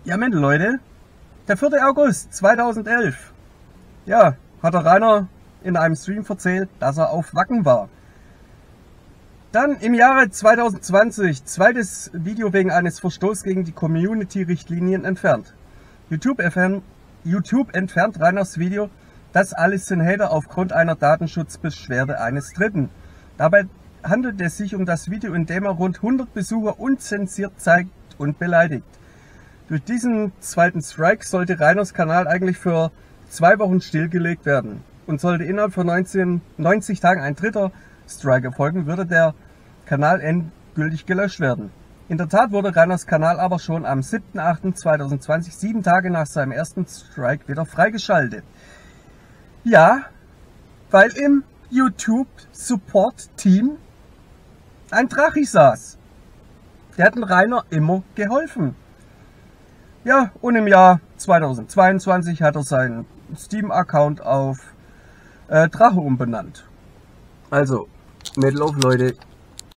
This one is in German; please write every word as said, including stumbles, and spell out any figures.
Ja, Mensch, Leute, der vierte August zweitausendelf. Ja, hat der Rainer in einem Stream erzählt, dass er auf Wacken war. Dann im Jahre zweitausendzwanzig, zweites Video wegen eines Verstoßes gegen die Community-Richtlinien entfernt. YouTube, YouTube entfernt Rainers Video, das alles sind Hater aufgrund einer Datenschutzbeschwerde eines Dritten. Dabei handelt es sich um das Video, in dem er rund hundert Besucher unzensiert zeigt und beleidigt. Durch diesen zweiten Strike sollte Rainers Kanal eigentlich für zwei Wochen stillgelegt werden. Und sollte innerhalb von neunzig Tagen ein dritter Strike erfolgen, würde der Kanal endgültig gelöscht werden. In der Tat wurde Rainers Kanal aber schon am siebten achten zweitausendzwanzig, sieben Tage nach seinem ersten Strike, wieder freigeschaltet. Ja, weil im YouTube Support Team ein Drachi saß. Der hat dem Rainer immer geholfen. Ja, und im Jahr zweitausendzweiundzwanzig hat er seinen Steam-Account auf äh, Drache umbenannt. Also, Metal auf, Leute.